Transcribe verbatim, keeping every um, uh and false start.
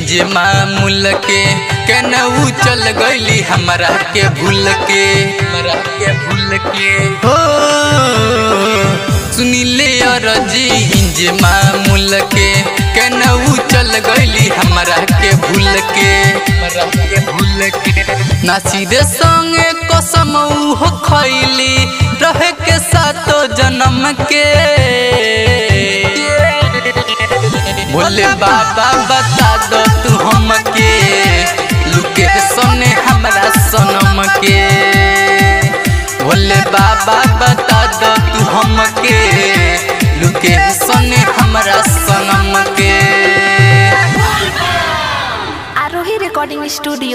इंज मामूल के केनहू चल गईली हमरा के भूल के हमरा के भूल के हो सुनीले अरजी इंज मामूल के केनहू चल गईली हमरा के भूल के हमरा के भूल के नासिरे संगे कसम हो खैली रहे के सातो जन्म के बोले बाबा बता दो तू हमके लुके सोने हमरा सनम के बोले बाबा बता दो तू हमके लुके सोने हमरा सनम के। Arohi recording studio.